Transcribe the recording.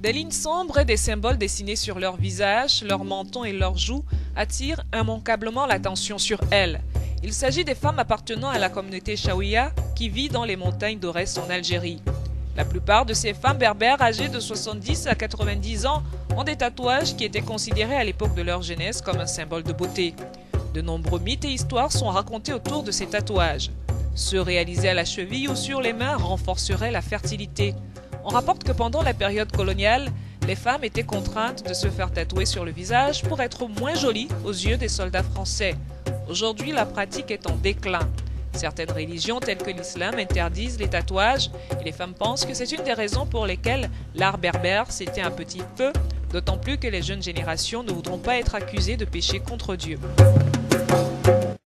Des lignes sombres et des symboles dessinés sur leur visage, leur menton et leurs joues attirent immanquablement l'attention sur elles. Il s'agit des femmes appartenant à la communauté Chaouia qui vit dans les montagnes d'Orès en Algérie. La plupart de ces femmes berbères âgées de 70 à 90 ans ont des tatouages qui étaient considérés à l'époque de leur jeunesse comme un symbole de beauté. De nombreux mythes et histoires sont racontés autour de ces tatouages. Ceux réalisés à la cheville ou sur les mains renforceraient la fertilité. On rapporte que pendant la période coloniale, les femmes étaient contraintes de se faire tatouer sur le visage pour être moins jolies aux yeux des soldats français. Aujourd'hui, la pratique est en déclin. Certaines religions telles que l'islam interdisent les tatouages et les femmes pensent que c'est une des raisons pour lesquelles l'art berbère s'éteint un petit peu, d'autant plus que les jeunes générations ne voudront pas être accusées de péché contre Dieu.